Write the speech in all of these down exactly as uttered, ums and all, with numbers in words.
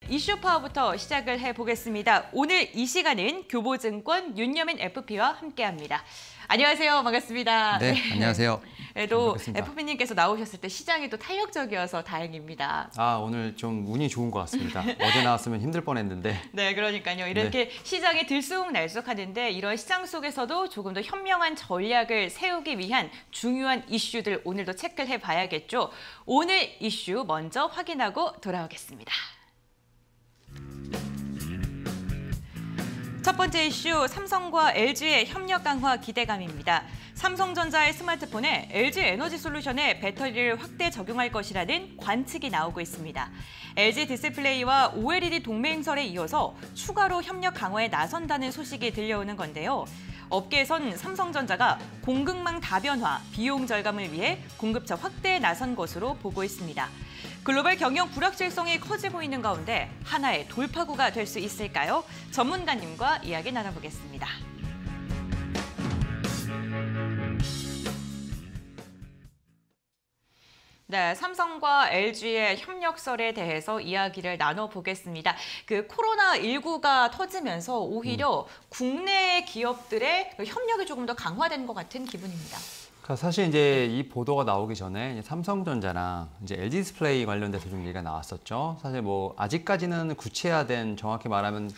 이슈 파워부터 시작을 해보겠습니다. 오늘 이 시간은 교보증권 윤여민 에프피와 함께합니다. 안녕하세요. 반갑습니다. 네, 안녕하세요. 네, 또 에프피님께서 나오셨을 때 시장이 또 탄력적이어서 다행입니다. 아, 오늘 좀 운이 좋은 것 같습니다. 어제 나왔으면 힘들 뻔했는데. 네, 그러니까요. 이렇게 네. 시장이 들쑥날쑥하는데 이런 시장 속에서도 조금 더 현명한 전략을 세우기 위한 중요한 이슈들 오늘도 체크를 해봐야겠죠. 오늘 이슈 먼저 확인하고 돌아오겠습니다. 첫 번째 이슈, 삼성과 엘지의 협력 강화 기대감입니다. 삼성전자의 스마트폰에 엘지에너지솔루션의 배터리를 확대 적용할 것이라는 관측이 나오고 있습니다. 엘지디스플레이와 오엘이디 동맹설에 이어서 추가로 협력 강화에 나선다는 소식이 들려오는 건데요. 업계에선 삼성전자가 공급망 다변화, 비용 절감을 위해 공급처 확대에 나선 것으로 보고 있습니다. 글로벌 경영 불확실성이 커지고 있는 가운데 하나의 돌파구가 될 수 있을까요? 전문가님과 이야기 나눠보겠습니다. 네, 삼성과 엘지의 협력설에 대해서 이야기를 나눠보겠습니다. 그 코로나 일구가 터지면서 오히려 음. 국내 기업들의 협력이 조금 더 강화된 것 같은 기분입니다. 사실 이제 이 보도가 나오기 전에 삼성전자랑 이제 엘지디스플레이 관련돼서 좀 얘기가 나왔었죠. 사실 뭐 아직까지는 구체화된, 정확히 말하면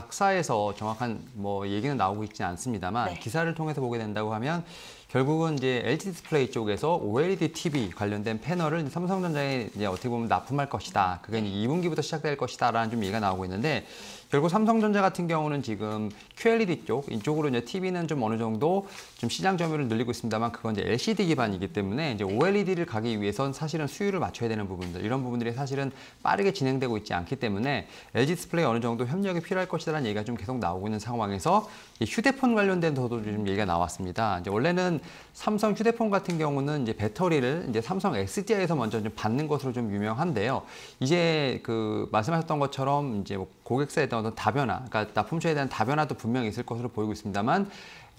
각사에서 정확한 뭐 얘기는 나오고 있지는 않습니다만 네. 기사를 통해서 보게 된다고 하면 결국은 이제 엘지디스플레이 쪽에서 오엘이디 티비 관련된 패널을 삼성전자에 이제 어떻게 보면 납품할 것이다. 그게 이제 이 분기부터 시작될 것이다라는 좀 얘기가 나오고 있는데 결국 삼성전자 같은 경우는 지금 큐엘이디 쪽 이쪽으로 이제 티비는 좀 어느 정도 좀 시장 점유율을 늘리고 있습니다만 그건 이제 엘시디 기반이기 때문에 이제 오엘이디를 가기 위해선 사실은 수율을 맞춰야 되는 부분들 이런 부분들이 사실은 빠르게 진행되고 있지 않기 때문에 엘지디스플레이 어느 정도 협력이 필요할 것이라는 얘기가 좀 계속 나오고 있는 상황에서 휴대폰 관련돼서도 좀 얘기가 나왔습니다. 이제 원래는 삼성 휴대폰 같은 경우는 이제 배터리를 이제 삼성 에스디아이에서 먼저 좀 받는 것으로 좀 유명한데요. 이제 그 말씀하셨던 것처럼 이제 뭐 고객사에 대한 어떤 다변화, 그러니까 납품처에 대한 다변화도 분명히 있을 것으로 보이고 있습니다만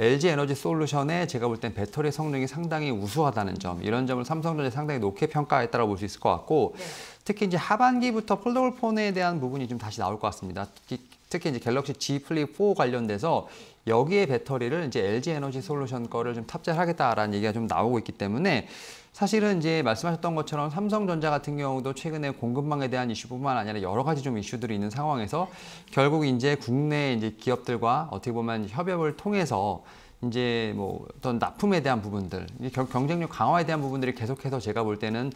엘지에너지솔루션에 제가 볼 땐 배터리 성능이 상당히 우수하다는 점, 이런 점을 삼성전자 상당히 높게 평가했다고 볼 수 있을 것 같고 네. 특히 이제 하반기부터 폴더블 폰에 대한 부분이 좀 다시 나올 것 같습니다. 특히, 특히 이제 갤럭시 Z 플립 사 관련돼서 여기에 배터리를 이제 엘지에너지솔루션 거를 좀 탑재를 하겠다라는 얘기가 좀 나오고 있기 때문에 사실은 이제 말씀하셨던 것처럼 삼성전자 같은 경우도 최근에 공급망에 대한 이슈뿐만 아니라 여러 가지 좀 이슈들이 있는 상황에서 결국 이제 국내 이제 기업들과 어떻게 보면 협업을 통해서 이제 뭐 어떤 납품에 대한 부분들, 경쟁력 강화에 대한 부분들이 계속해서 제가 볼 때는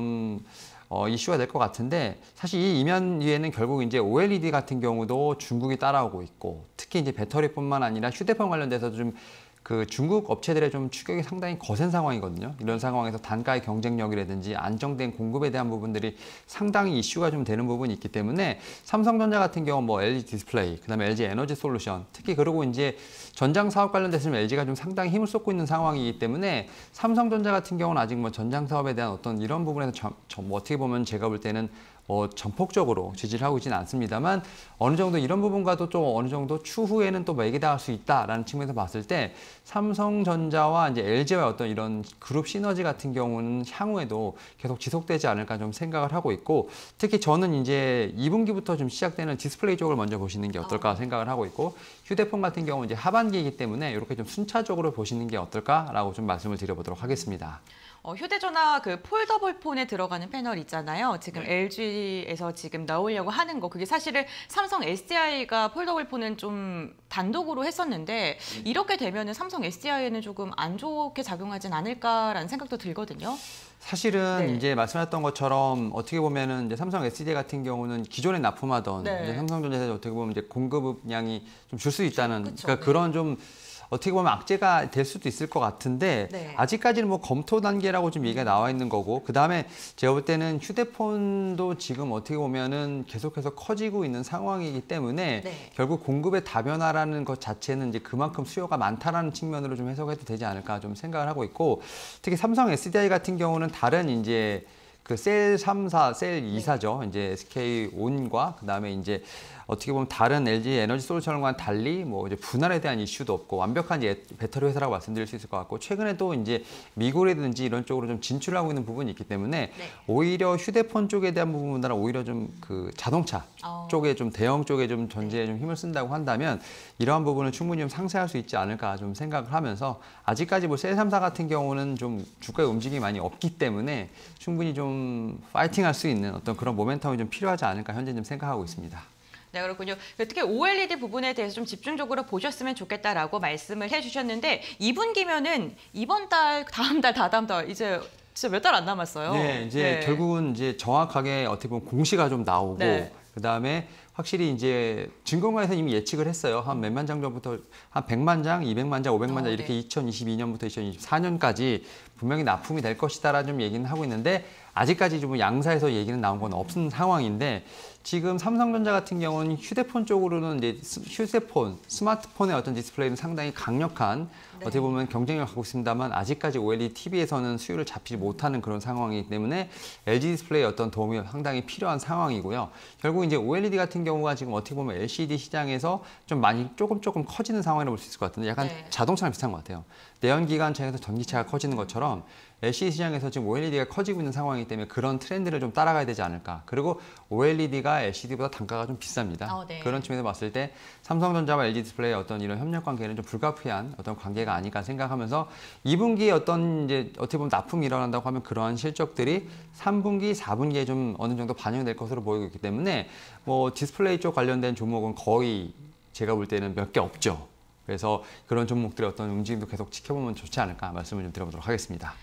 좀 어, 이슈가 될 것 같은데 사실 이 이면 위에는 결국 이제 오엘이디 같은 경우도 중국이 따라오고 있고 특히 이제 배터리뿐만 아니라 휴대폰 관련돼서도 좀 그 중국 업체들의 좀 추격이 상당히 거센 상황이거든요. 이런 상황에서 단가의 경쟁력이라든지 안정된 공급에 대한 부분들이 상당히 이슈가 좀 되는 부분이 있기 때문에 삼성전자 같은 경우 뭐 엘지 디스플레이, 그다음에 엘지 에너지 솔루션, 특히 그리고 이제 전장 사업 관련돼서 엘지가 좀 상당히 힘을 쏟고 있는 상황이기 때문에 삼성전자 같은 경우는 아직 뭐 전장 사업에 대한 어떤 이런 부분에서 저, 저, 뭐 어떻게 보면 제가 볼 때는 어, 전폭적으로 지지를 하고 있지는 않습니다만 어느 정도 이런 부분과도 좀 어느 정도 추후에는 또 매개당할 수 있다라는 측면에서 봤을 때 삼성전자와 이제 엘지와의 어떤 이런 그룹 시너지 같은 경우는 향후에도 계속 지속되지 않을까 좀 생각을 하고 있고 특히 저는 이제 이 분기부터 좀 시작되는 디스플레이 쪽을 먼저 보시는 게 어떨까 생각을 하고 있고 휴대폰 같은 경우는 이제 하반기이기 때문에 이렇게 좀 순차적으로 보시는 게 어떨까라고 좀 말씀을 드려보도록 하겠습니다. 어, 휴대전화 그 폴더블 폰에 들어가는 패널 있잖아요. 지금 네. 엘지에서 지금 나오려고 하는 거 그게 사실은 삼성 에스디아이가 폴더블 폰은 좀 단독으로 했었는데 음. 이렇게 되면은 삼성 에스디아이에는 조금 안 좋게 작용하진 않을까라는 생각도 들거든요. 사실은 네. 이제 말씀하셨던 것처럼 어떻게 보면은 이제 삼성 에스디아이 같은 경우는 기존에 납품하던 네. 이제 삼성전자에서 어떻게 보면 이제 공급량이 좀 줄 수 있다는 그쵸, 그러니까 네. 그런 좀 어떻게 보면 악재가 될 수도 있을 것 같은데 네. 아직까지는 뭐 검토 단계라고 좀 얘기가 나와 있는 거고 그 다음에 제가 볼 때는 휴대폰도 지금 어떻게 보면은 계속해서 커지고 있는 상황이기 때문에 네. 결국 공급의 다변화라는 것 자체는 이제 그만큼 수요가 많다라는 측면으로 좀 해석해도 되지 않을까 좀 생각을 하고 있고 특히 삼성 에스디아이 같은 경우는 다른 이제 그 셀 삼 사, 셀 이 사죠. 이제 에스케이온과 그다음에 이제 어떻게 보면 다른 엘지 에너지 솔루션과는 달리 뭐 이제 분할에 대한 이슈도 없고 완벽한 이제 배터리 회사라고 말씀드릴 수 있을 것 같고, 최근에 또 이제 미국이라든지 이런 쪽으로 좀 진출하고 있는 부분이 있기 때문에 네. 오히려 휴대폰 쪽에 대한 부분보다는 오히려 좀 그 자동차 어. 쪽에 좀 대형 쪽에 좀 전제에 좀 힘을 쓴다고 한다면 이러한 부분을 충분히 좀 상쇄할 수 있지 않을까 좀 생각을 하면서, 아직까지 뭐 셀 삼 사 같은 경우는 좀 주가의 움직임이 많이 없기 때문에 충분히 좀 파이팅할 수 있는 어떤 그런 모멘텀이 좀 필요하지 않을까 현재 좀 생각하고 있습니다. 네, 그렇군요. 특히 오엘이디 부분에 대해서 좀 집중적으로 보셨으면 좋겠다라고 말씀을 해주셨는데, 이 분기면은 이번 달, 다음 달, 다다음 달 이제 진짜 몇 달 안 남았어요. 네, 이제 네. 결국은 이제 정확하게 어떻게 보면 공시가 좀 나오고, 네. 그다음에 확실히 이제 증권가에서 이미 예측을 했어요. 한 몇만 장 전부터 한 백만 장, 이백만 장, 오백만 장 어, 이렇게 네. 이천이십이 년부터 이천이십사 년까지 분명히 납품이 될 것이다라는 좀 얘기는 하고 있는데, 아직까지 좀 양사에서 얘기는 나온 건 없는 상황인데, 지금 삼성전자 같은 경우는 휴대폰 쪽으로는 이제 스- 휴대폰, 스마트폰의 어떤 디스플레이는 상당히 강력한 네. 어떻게 보면 경쟁력을 갖고 있습니다만, 아직까지 오엘이디 티비에서는 수요를 잡히지 못하는 그런 상황이기 때문에 엘지 디스플레이의 어떤 도움이 상당히 필요한 상황이고요. 결국 이제 오엘이디 같은 경우가 지금 어떻게 보면 엘시디 시장에서 좀 많이 조금 조금 커지는 상황이라고 볼 수 있을 것 같은데, 약간 네. 자동차랑 비슷한 것 같아요. 내연기관차에서 전기차가 커지는 것처럼 엘시디 시장에서 지금 오엘이디가 커지고 있는 상황이기 때문에 그런 트렌드를 좀 따라가야 되지 않을까. 그리고 오엘이디가 엘시디보다 단가가 좀 비쌉니다. 어, 네. 그런 측면에서 봤을 때 삼성전자와 엘지 디스플레이의 어떤 이런 협력 관계는 좀 불가피한 어떤 관계가 아닐까 생각하면서, 이 분기에 어떤 이제 어떻게 보면 납품이 일어난다고 하면 그러한 실적들이 삼 분기, 사 분기에 좀 어느 정도 반영될 것으로 보이고 있기 때문에 뭐 디스플레이 쪽 관련된 종목은 거의 제가 볼 때는 몇 개 없죠. 그래서 그런 종목들의 어떤 움직임도 계속 지켜보면 좋지 않을까 말씀을 좀 드려보도록 하겠습니다.